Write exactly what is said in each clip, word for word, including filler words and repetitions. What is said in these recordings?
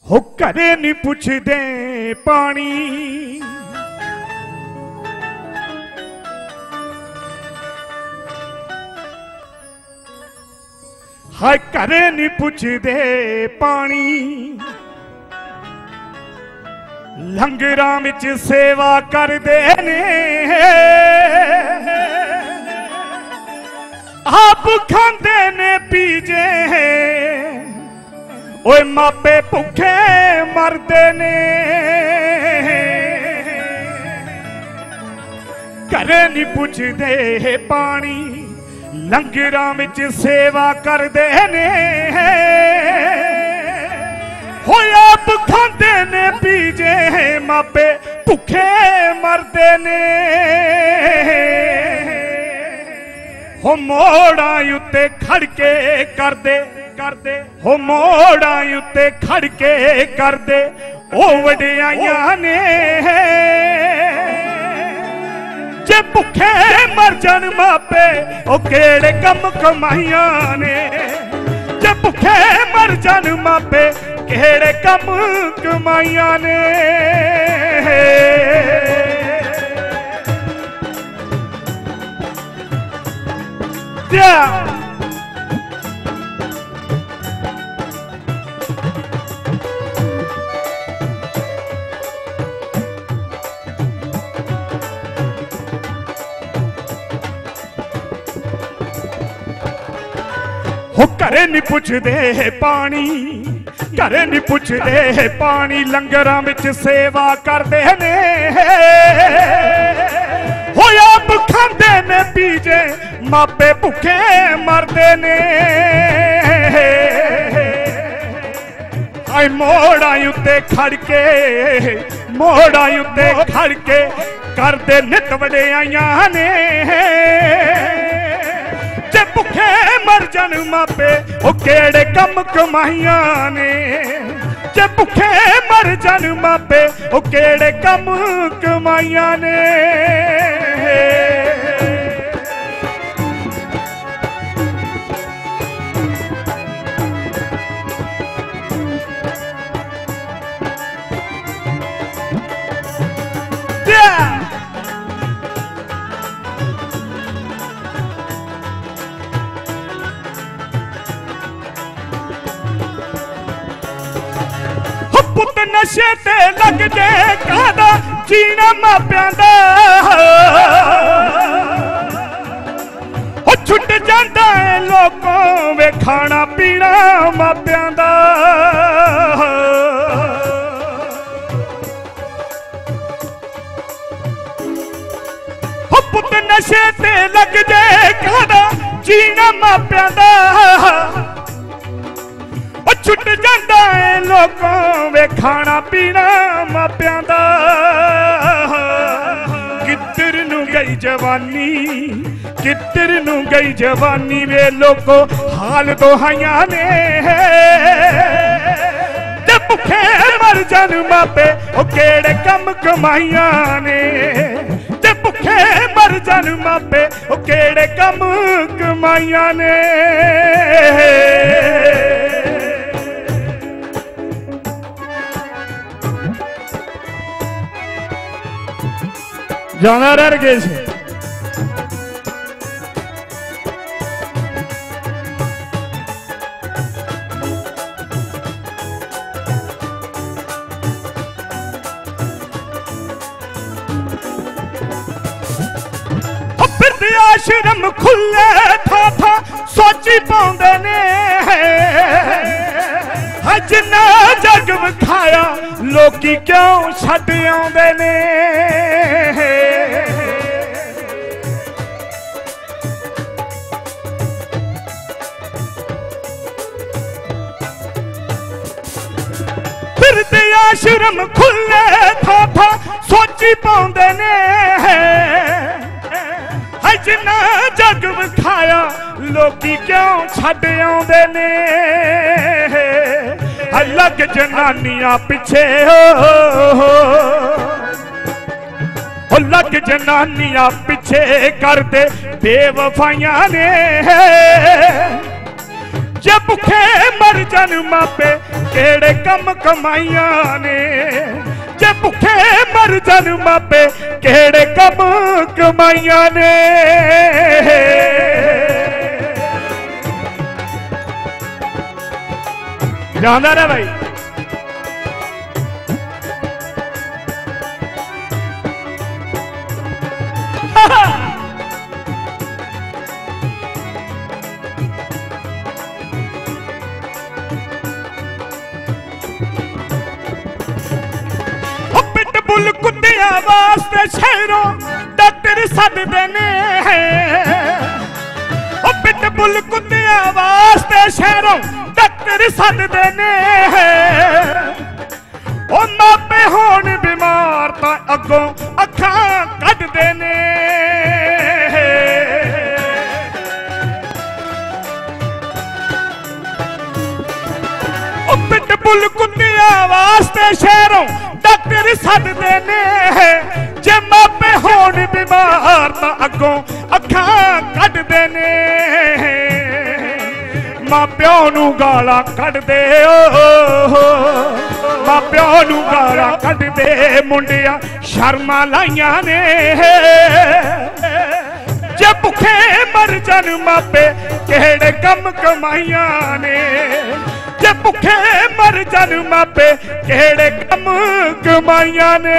हो घरे नहीं पुछदे पानी, हाय घरे नहीं पुछदे पानी, लंगरां विच सेवा करदे ने, आप खांदे ने पीजे, ओए मापे भुखे मरदे ने। घरे नहीं पुछदे पानी, लंगरां विच सेवा करदे ने, होए आप खांदे ने पीजे, मापे भुखे मरदे ने। हो मोड़ा उत्ते खड़के करदे करदे, हो मोड़ा उत्ते खड़के करदे ओ वडियाइयां ने, जे भुखे मर जान मापे ओ केड़े कम कमाइयां ने, जे भुखे मर जान मापे केड़े कम कमाइयां ने। हो घरे नहीं पुछदे पानी, घरे नहीं पुछदे पानी, लंगरां विच सेवा करदे ने, हो आप खांदे ने पीजे, मापे भुखे मरदे ने। हाय मोड़ा उत्ते खड़के, मोड़ा उत्ते खड़के करदे नित वडियाइयां ने, जे भुखे मर जान मापे ओ केड़े कम कमाइयां ने, जे भुखे मर जान मापे ओ केड़े कम कमाइयां ने। पुत नशे ते लग जे कादा जीना मापियां दा, हो छुट जांदा है लोगों वे खाना पीना मापियां दा। हो पुत नशे ते लग जे कादा जीना मापियां दा, छुट जांदा है लोगों वे खाना पीना मापियां दा। किधर नू गई जवानी, किधर नू गई जवानी, वे लोगों हाल दोहाइयां ने, जे भुखे मर जान मापे ओ केड़े कम कमाइयां ने, जे भुखे मर जान मापे ओ केड़े कम कमाइयां ने। जाना रह गए से फिर आश्रम खुले था था सोची पाउंदे ने, जिन्ना जग विखाया लोकी क्यों छड्ड आउंदे ने। फिरते आश्रम खुले था था सोची पाउंदे ने, जिन्ना जग विखाया लोकी क्यों छड्ड आउंदे ने। अलग जनानियां पिछे हो, लग जनानियां पिछे करदे बेवफाइयां ने, जे भुखे मर जान मापे ਕਿਹੜੇ ਕੰਮ ਕਮਾਈਆਂ ਨੇ। ਜੇ ਭੁੱਖੇ ਮਰ ਜਾਣ ਮਾਪੇ ਕਿਹੜੇ ਕੰਮ ਕਮਾਈਆਂ ਨੇ। ਜਾਂਦਾ ਨਾ ਭਾਈ। ਪਿਟਬੁਲ ਕੁੱਤਿਆਂ ਵਾਸਤੇ ਸ਼ਹਿਰੋਂ ਡਾਕਟਰ ਸੱਦਦੇ ਨੇ। ਉਹ ਪਿਟਬੁਲ ਕੁੱਤਿਆਂ ਵਾਸਤੇ ਸ਼ਹਿਰੋਂ ਡਾਕਟਰ ਸੱਦਦੇ ਨੇ। ਉਹ ਮਾਪੇ ਹੋਣ ਬਿਮਾਰ ਤਾਂ ਅੱਗੋਂ ਅੱਖਾਂ ਕੱਢਦੇ ਨੇ। ਉਹ ਪਿਟਬੁਲ ਕੁੱਤਿਆਂ ਵਾਸਤੇ ਸ਼ਹਿਰੋਂ ਡਾਕਟਰ ਸੱਦਦੇ ਨੇ। ਜੇ ਮਾਪੇ ਹੋਣ ਬਿਮਾਰ ਤਾਂ ਅੱਗੋਂ ਅੱਖਾਂ ਕੱਢਦੇ ਨੇ। ਮਾਪਿਆਂ ਨੂੰ ਗਾਲਾਂ ਕੱਢਦੇ ਓ, ਮਾਪਿਆਂ ਨੂੰ ਗਾਲਾਂ ਕੱਢਦੇ ਮੁੰਡਿਆਂ ਸ਼ਰਮਾਂ ਲਾਈਆਂ ਨੇ। ਜੇ ਭੁੱਖੇ ਮਰ ਜਾਣ ਮਾਪੇ ਕਿਹੜੇ ਕੰਮ ਕਮਾਈਆਂ ਨੇ। ਜੇ ਭੁੱਖੇ ਮਰ ਜਾਣ ਮਾਪੇ ਕਿਹੜੇ ਕੰਮ ਕਮਾਈਆਂ ਨੇ।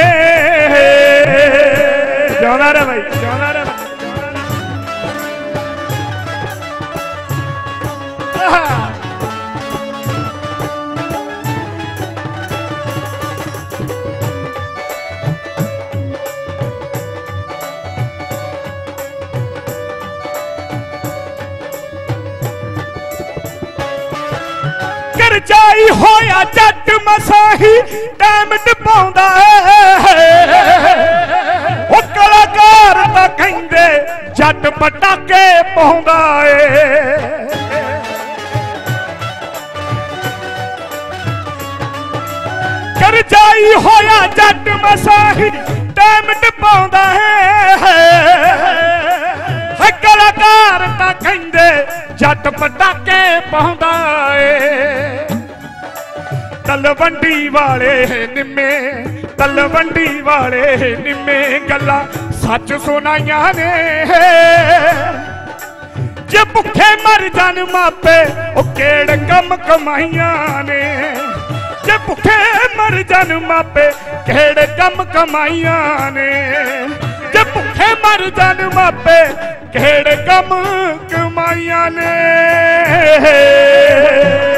ਜਿਉਂਦਾ ਰਹਿ ਭਾਈ, ਜਿਉਂਦਾ ਰਹਿ। ਕਰਜਾਈ ਹੋਇਆ ਜੱਟ ਮਸਾਹੀ ਟਾਈਮ ਟਪਾਉਂਦਾ ਏ। ਉਹ ਕਲਾਕਾਰ ਤਾਂ ਕਹਿੰਦੇ ਜੱਟ ਪਟਾਕੇ ਪਾਉਂਦਾ ਏ। ਕਰਜਾਈ ਹੋਇਆ ਜੱਟ ਮਸਾਹੀ ਟਾਈਮ ਟਪਾਉਂਦਾ ਏ। ਕਲਾਕਾਰ ਤਾਂ ਕਹਿੰਦੇ ਜੱਟ ਪਟਾਕੇ ਪਾਉਂਦਾ ਏ। ਤਲਵੰਡੀ ਵਾਲੇ ਨਿੰਮੇ, ਤਲਵੰਡੀ ਵਾਲੇ ਨਿੰਮੇ ਗੱਲਾਂ ਸੱਚ ਸੁਣਾਈਆਂ ਨੇ। ਜੇ ਭੁੱਖੇ ਮਰ ਜਾਣ ਮਾਪੇ ਉਹ ਕਿਹੜੇ ਕੰਮ ਕਮਾਈਆਂ ਨੇ। ਜੇ ਭੁੱਖੇ ਮਰ ਜਾਣ ਮਾਪੇ ਕਿਹੜੇ ਕੰਮ ਕਮਾਈਆਂ ਨੇ। ਜੇ ਭੁੱਖੇ ਮਰ ਜਾਣ ਮਾਪੇ ਕਿਹੜੇ ਕੰਮ ਕਮਾਈਆਂ ਨੇ।